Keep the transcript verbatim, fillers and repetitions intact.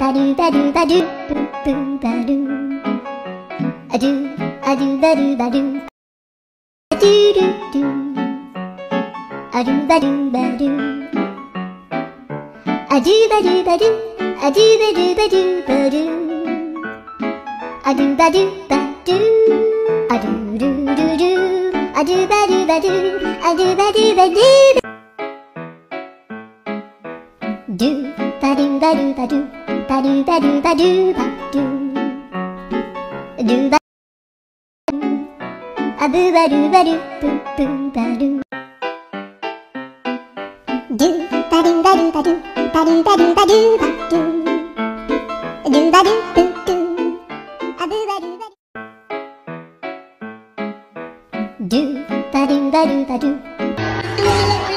バルバルバルブブバルアドゥアドゥバルバルアドゥルルアドゥバルバルアドゥバルバルアドゥバルバルバルアドゥバルバルアドゥルルルアドゥバルバルアドゥバルバルドゥバルバルバルバルバルバルバルドゥバアブバルバルブブバルドゥバルバルバルバルバルバルバルドゥバルブドゥアブバルバルドゥバルバルバル